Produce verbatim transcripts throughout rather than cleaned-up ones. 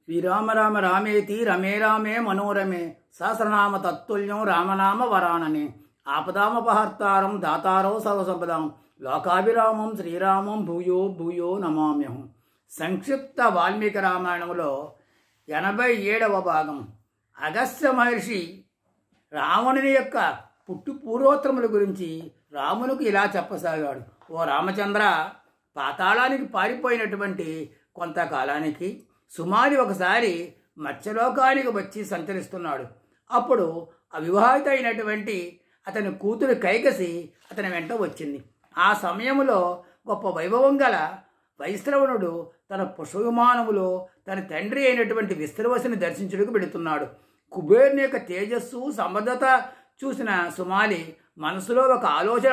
శ్రీరామ రామ రామేతి రమే రామే మనోరమే సహస్రనామ తత్తుల్యం రామనామ వరాననే ఆపదామపహర్తారం దాతారో సర్వసంపదాం లోకాభిరామం శ్రీరామం భూయో భూయో నమామ్యహం. సంక్షిప్త వాల్మీకి రామాయణంలో ఎనభై ఏడవ భాగం. అగస్త్య మహర్షి రావణుని యొక్క పుట్టు పూర్వోత్తరముల గురించి రామునికి ఇలా చెప్పసాగాడు. ఓ రామచంద్ర, పాతాళానికి పారిపోయినటువంటి కొంతకాలానికి సుమారి ఒకసారి మత్స్యలోకానికి వచ్చి సంచరిస్తున్నాడు. అప్పుడు అవివాహిత అయినటువంటి అతని కూతురు కైకసి అతని వెంట వచ్చింది. ఆ సమయంలో గొప్ప వైభవం గల వైశ్రవణుడు తన పుష్పవిమానములో తన తండ్రి అయినటువంటి విశ్రవసుని దర్శించుటకు వెళుతున్నాడు. కుబేరుని యొక్క తేజస్సు సమర్థత చూసిన సుమాలి మనసులో ఒక ఆలోచన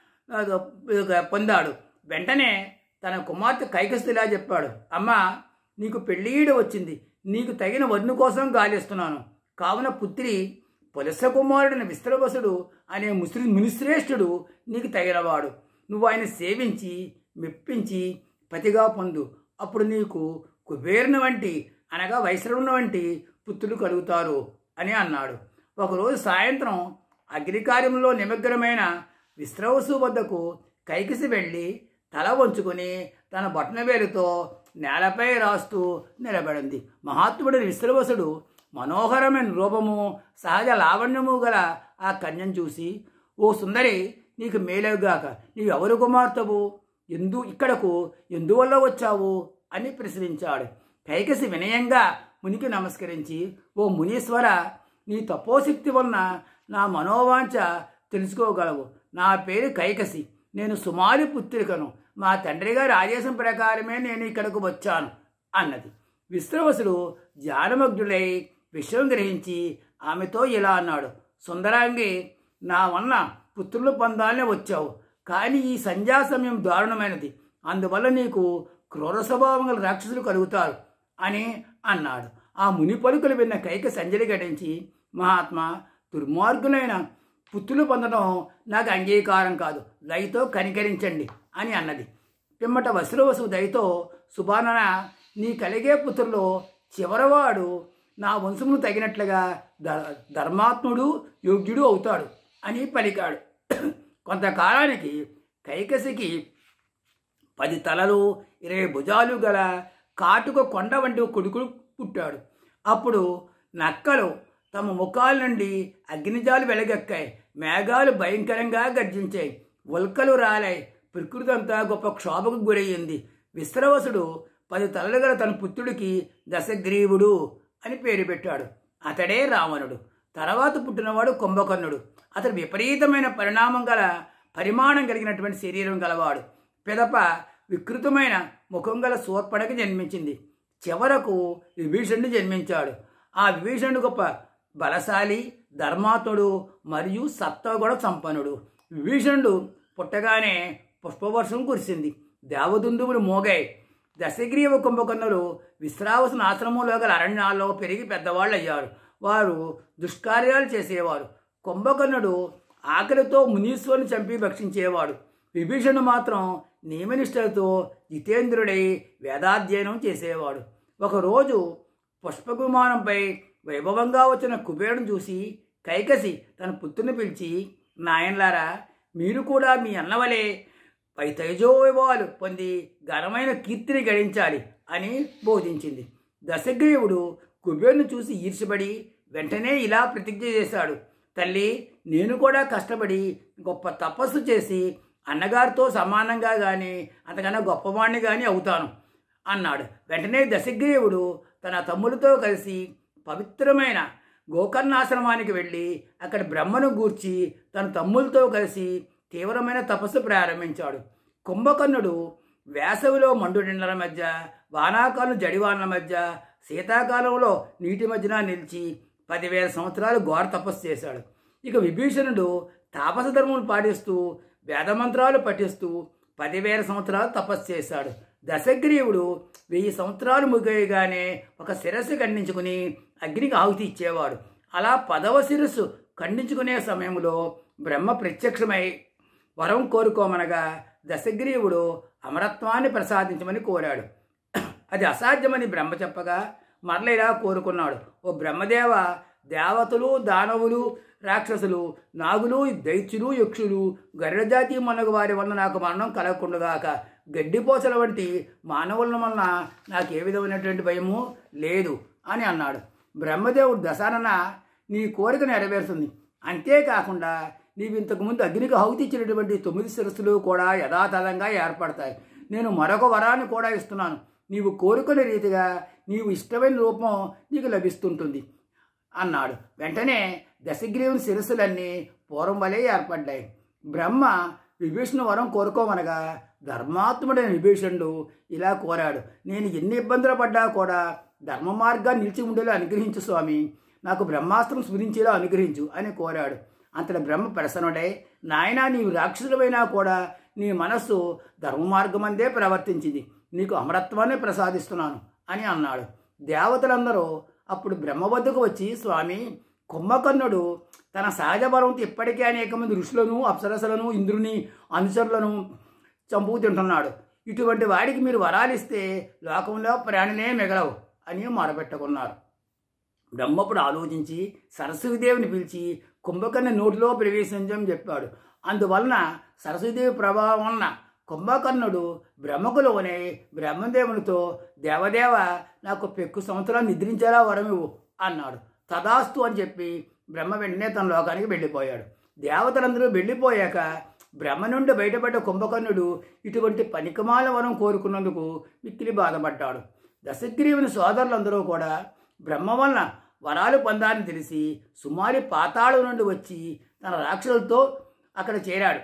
పొందాడు. వెంటనే తన కుమార్తె కైకసిలా చెప్పాడు, అమ్మా, నీకు పెళ్ళీడ వచ్చింది. నీకు తగిన వరుని కోసం గాలిస్తున్నాను. కావున పుత్రి పులస కుమారుడిని విశ్రవసుడు అనే ముస్లి మునిశ్రేష్ఠుడు నీకు తగినవాడు. నువ్వు ఆయన సేవించి మెప్పించి పతిగా పొందు. అప్పుడు నీకు కుబేరుని వంటి అనగా వైశ్రవుని వంటి పుత్రులు కలుగుతారు అని అన్నాడు. ఒకరోజు సాయంత్రం అగ్నికార్యంలో నిమగ్నమైన విశ్రవసు వద్దకు కైకసి వెళ్ళి తల వంచుకొని తన బొటనవేలుతో నేలపై రాస్తూ నిలబడింది. మహాత్ముడిని విశ్రవసుడు మనోహరమైన రూపము సహజ లావణ్యము గల ఆ కన్యను చూసి, ఓ సుందరి, నీకు మేలేగాక, నీవు ఎవరు కుమార్తెవు? ఎందు ఇక్కడకు ఎందువల్ల వచ్చావు అని ప్రశ్నించాడు. కైకసి వినయంగా మునికి నమస్కరించి, ఓ మునీశ్వర, నీ తపోశక్తి వలన నా మనోవాంఛ తెలుసుకోగలవు. నా పేరు కైకసి. నేను సుమాలి పుత్రికను. మా తండ్రి గారి ఆదేశం ప్రకారమే నేను ఇక్కడకు వచ్చాను అన్నది. విశ్రవసుడు ధ్యానమగ్నుడై విషయం గ్రహించి ఆమెతో ఇలా అన్నాడు, సుందరాంగి, నా వలన పుత్రులు పొందాలనే వచ్చావు. కానీ ఈ సంధ్యా సమయం దారుణమైనది. అందువల్ల నీకు క్రూర స్వభావం గల రాక్షసులు కలుగుతారు అని అన్నాడు. ఆ ముని పలుకులు విన్న కైక సంజలి ఘటించి, మహాత్మా, దుర్మార్గులైన పుత్రులు పొందడం నాకు అంగీకారం కాదు. దయతో కనికరించండి అని అన్నది. పిమ్మట వశ్రవసు దయతో, సుబానన, నీ కలిగే పుత్రులో చివరవాడు నా వంశమును తగినట్లుగా ధర్మాత్ముడు యోగ్యుడు అవుతాడు అని పలికాడు. కొంతకాలానికి కైకసికి పది తలలు ఇరవై భుజాలు గల కాటుక కొండ వంటి కొడుకుడు పుట్టాడు. అప్పుడు నక్కలు తమ ముఖాల నుండి అగ్నిజాలు వెలగెక్కాయి. మేఘాలు భయంకరంగా గర్జించాయి. ఉల్కలు రాలాయి. ప్రకృతి అంతా గొప్ప క్షోభకు గురయ్యింది. విశ్రవసుడు పది తలలు గల తన పుత్రుడికి దశగ్రీవుడు అని పేరు పెట్టాడు. అతడే రావణుడు. తర్వాత పుట్టినవాడు కుంభకర్ణుడు. అతడు విపరీతమైన పరిణామం గల పరిమాణం కలిగినటువంటి శరీరం గలవాడు. పిదప వికృతమైన ముఖం గల శూర్పణకి జన్మించింది. చివరకు విభీషణుడు జన్మించాడు. ఆ విభీషణుడు గొప్ప బలశాలి, ధర్మాత్ముడు మరియు సత్వగుణ సంపన్నుడు. విభీషణుడు పుట్టగానే పుష్పవర్షం కురిసింది. దేవదుందువులు మోగాయి. దశగ్రీవ కుంభకర్ణులు విశ్రావసుని ఆశ్రమంలో గల అరణ్యాల్లో పెరిగి పెద్దవాళ్ళు అయ్యారు. వారు దుష్కార్యాలు చేసేవారు. కుంభకర్ణుడు ఆకలితో మునీశ్వరుని చంపి భక్షించేవాడు. విభీషణుడు మాత్రం నియమనిష్టలతో జితేంద్రుడై వేదాధ్యయనం చేసేవాడు. ఒకరోజు పుష్పవిమానంపై వైభవంగా వచ్చిన కుబేరుని చూసి కైకసి తన పుత్రుని పిలిచి, నాయనలారా, మీరు కూడా మీ అన్నవలే పై తైజోవైభవాలు పొంది ఘనమైన కీర్తిని గడించాలి అని బోధించింది. దశగ్రీవుడు కుబేరుని చూసి ఈర్ష్యపడి వెంటనే ఇలా ప్రతిజ్ఞ చేశాడు, తల్లి, నేను కూడా కష్టపడి గొప్ప తపస్సు చేసి అన్నగారితో సమానంగా కానీ అంతకన్నా గొప్పవాణ్ణి కానీ అవుతాను అన్నాడు. వెంటనే దశగ్రీవుడు తన తమ్ములతో కలిసి పవిత్రమైన గోకర్ణాశ్రమానికి వెళ్ళి అక్కడ బ్రహ్మను గూర్చి తన తమ్ములతో కలిసి తీవ్రమైన తపస్సు ప్రారంభించాడు. కుంభకర్ణుడు వేసవిలో మండుటెండల మధ్య, వానాకాలం జడివానల మధ్య, శీతాకాలంలో నీటి మధ్యన నిలిచి పదివేల సంవత్సరాలు ఘోర తపస్సు చేశాడు. ఇక విభీషణుడు తాపస ధర్మం పాటిస్తూ వేదమంత్రాలు పఠిస్తూ పదివేల సంవత్సరాలు తపస్సు చేశాడు. దశగ్రీవుడు వెయ్యి సంవత్సరాలు ముగియగానే ఒక శిరస్సు ఖండించుకుని అగ్నికి ఆహుతి ఇచ్చేవాడు. అలా పదవ శిరస్సు ఖండించుకునే సమయంలో బ్రహ్మ ప్రత్యక్షమై వరం కోరుకోమనగా దశగ్రీవుడు అమరత్వాన్ని ప్రసాదించమని కోరాడు. అది అసాధ్యమని బ్రహ్మ చెప్పగా మరల ఇలా కోరుకున్నాడు, ఓ బ్రహ్మదేవ, దేవతలు, దానవులు, రాక్షసులు, నాగులు, దైత్యులు, యక్షులు, గరుడజాతి మొన్నగు వారి వలన నాకు మరణం కలగకుండాగాక. గడ్డిపోసల వంటి మానవుల వలన నాకు ఏ విధమైనటువంటి భయము లేదు అని అన్నాడు. బ్రహ్మదేవుడు దశానన నీ కోరిక నెరవేరుతుంది. అంతేకాకుండా నీవు ఇంతకుముందు అగ్నికి ఆహుతి ఇచ్చినటువంటి తొమ్మిది శిరస్సులు కూడా యథాతథంగా ఏర్పడతాయి. నేను మరొక వరాన్ని కూడా ఇస్తున్నాను. నీవు కోరుకునే రీతిగా నీవు ఇష్టమైన రూపం నీకు లభిస్తుంటుంది అన్నాడు. వెంటనే దశగ్రీవుని శిరస్సులన్నీ పూర్వం వలె ఏర్పడ్డాయి. బ్రహ్మ విభీషణ వరం కోరుకోమనగా ధర్మాత్ముడైన విభీషణుడు ఇలా కోరాడు, నేను ఎన్ని ఇబ్బందులు పడ్డా కూడా ధర్మ మార్గాన్ని నిలిచి ఉండేలా అనుగ్రహించు స్వామి, నాకు బ్రహ్మాస్త్రం స్మరించేలా అనుగ్రహించు అని కోరాడు. అంతటి బ్రహ్మ ప్రసన్నుడై, నాయనా నీవు రాక్షసులమైనా కూడా నీ మనస్సు ధర్మ మార్గమందే ప్రవర్తించింది, నీకు అమరత్వాన్ని ప్రసాదిస్తున్నాను అని అన్నాడు. దేవతలందరూ అప్పుడు బ్రహ్మ వద్దకు వచ్చి, స్వామి, కుంభకర్ణుడు తన సహజ బలంతో ఇప్పటికే అనేక మంది ఋషులను, అప్సరసలను, ఇంద్రుని అనుచరులను చంపుకు తింటున్నాడు. ఇటువంటి వాడికి మీరు వరాలిస్తే లోకంలో ప్రాణులే మిగలవు అని మొరపెట్టుకున్నారు. బ్రహ్మప్పుడు ఆలోచించి సరస్వతీదేవిని పిలిచి కుంభకర్ణ నోటిలో ప్రవేశించని చెప్పాడు. అందువలన సరస్వతీదేవి ప్రభావం వలన కుంభకర్ణుడు బ్రహ్మకులోనే బ్రహ్మదేవునితో, దేవదేవ, నాకు పెక్కు సంవత్సరాలు నిద్రించేలా వరమివ్వు అన్నాడు. తదాస్తు అని చెప్పి బ్రహ్మ వెంటనే తన లోకానికి వెళ్ళిపోయాడు. దేవతలందరూ వెళ్ళిపోయాక బ్రహ్మ నుండి బయటపడ్డ కుంభకర్ణుడు ఇటువంటి పనికిమాల వరం కోరుకున్నందుకు మిక్కిలి బాధపడ్డాడు. దశగ్రీవుని సోదరులందరూ కూడా బ్రహ్మ వలన వరాలు పొందాలని తెలిసి సుమారి పాతాళం నుండి వచ్చి తన రాక్షసులతో అక్కడ చేరాడు.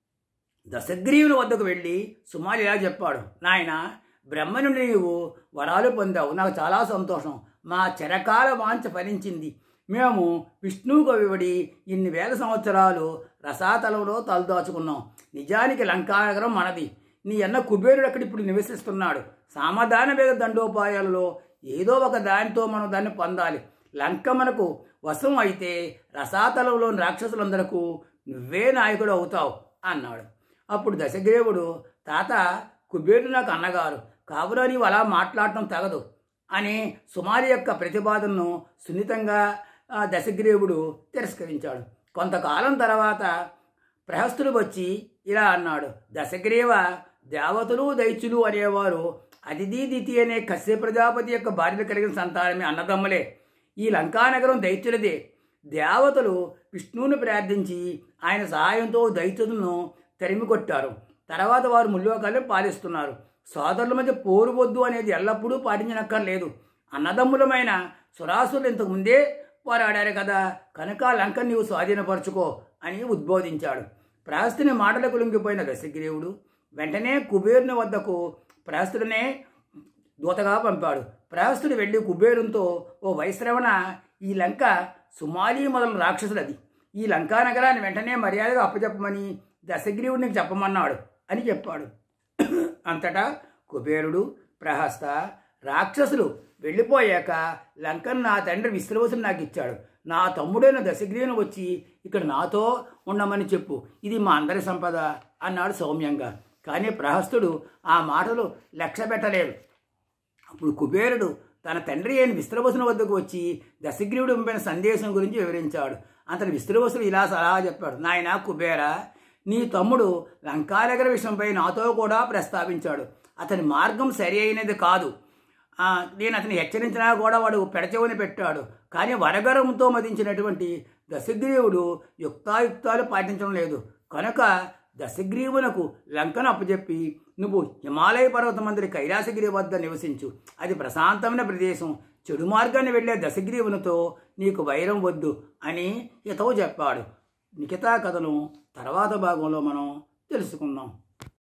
దశగ్రీవుని వద్దకు వెళ్ళి సుమారి ఇలా చెప్పాడు, నాయన, బ్రహ్మ నుండి నీవు వరాలు పొందావు, నాకు చాలా సంతోషం. మా చిరకాల వాంఛ ఫలించింది. మేము విష్ణువుకు వివడి ఇన్ని వేల సంవత్సరాలు రసాతలంలో తలదాచుకున్నాం. నిజానికి లంకానగరం మనది. నీ అన్న కుబేరుడు అక్కడ ఇప్పుడు నివసిస్తున్నాడు. సామధాన వేద దండోపాయాలలో ఏదో ఒక దానితో మనం దాన్ని పొందాలి. లంక మనకు వశం అయితే రసాతలంలోని రాక్షసులందరకు నువ్వే నాయకుడు అవుతావు అన్నాడు. అప్పుడు దశగ్రీవుడు, తాత, కుబేరుడు నాకు అన్నగారు, కావున నీవు అలా మాట్లాడటం తగదు అని సుమారి యొక్క ప్రతిపాదనను సున్నితంగా దశగ్రీవుడు తిరస్కరించాడు. కొంతకాలం తర్వాత ప్రహస్తుడు వచ్చి ఇలా అన్నాడు, దశగ్రీవ, దేవతలు, దైత్యులు అనేవారు అతిథి దితి అనే కశ్యప ప్రజాపతి యొక్క భార్యలు కలిగిన సంతానమే, అన్నదమ్ములే. ఈ లంకానగరం దైత్యులదే. దేవతలు విష్ణువుని ప్రార్థించి ఆయన సహాయంతో దైత్యులను తరిమి కొట్టారు. తర్వాత వారు ముల్లోకాలు పాలిస్తున్నారు. సోదరుల మధ్య పోరు వద్దు అనేది ఎల్లప్పుడూ పాటించనక్కర్లేదు. అన్నదమ్ములమైన సురాసులు ఇంతకు ముందే పోరాడారు కదా, కనుక లంక నీవు స్వాధీనపరచుకో అని ఉద్బోధించాడు. ప్రహస్తుని మాటలకు లొంగిపోయిన దశగ్రీవుడు వెంటనే కుబేరుని వద్దకు ప్రహస్తుడినే దూతగా పంపాడు. ప్రహస్తుడు వెళ్ళి కుబేరునితో, ఓ వైశ్రవణ, ఈ లంక సుమాలి మొదలు రాక్షసులది. ఈ లంకా నగరాన్ని వెంటనే మర్యాదగా అప్పచెప్పమని దశగ్రీవుడికి చెప్పమన్నాడు అని చెప్పాడు. అంతటా కుబేరుడు, ప్రహస్త, రాక్షసులు వెళ్ళిపోయాక లంకను నా తండ్రి విశ్రవసుడు నాకు ఇచ్చాడు. నా తమ్ముడైన దశగ్రీవుని వచ్చి ఇక్కడ నాతో ఉండమని చెప్పు, ఇది మా అందరి సంపద అన్నాడు సౌమ్యంగా. కానీ ప్రహస్తుడు ఆ మాటలు లక్ష్య పెట్టలేదు. అప్పుడు కుబేరుడు తన తండ్రి అయిన విశ్రవసుని వద్దకు వచ్చి దశగ్రీవుడు పంపిన సందేశం గురించి వివరించాడు. అంతటి విశ్రవసుడు ఇలా సలహా చెప్పాడు, నాయన కుబేర, నీ తమ్ముడు లంకానగర విషయంపై నాతో కూడా ప్రస్తావించాడు. అతని మార్గం సరి అయినది కాదు. నేను అతన్ని హెచ్చరించినా కూడా వాడు పెడచెవిని పెట్టాడు. కానీ వరగరంతో మదించినటువంటి దశగ్రీవుడు యుక్తాయుక్తాలు పాటించడం లేదు. కనుక దశగ్రీవునకు లంకను అప్పచెప్పి నువ్వు హిమాలయ పర్వతం మందిరి కైలాసగిరి వద్ద నివసించు. అది ప్రశాంతమైన ప్రదేశం. చెడు మార్గాన్ని వెళ్ళే దశగ్రీవునితో నీకు వైరం వద్దు అని హితవు చెప్పాడు. మిగతా కథను తర్వాత భాగంలో మనం తెలుసుకుందాం.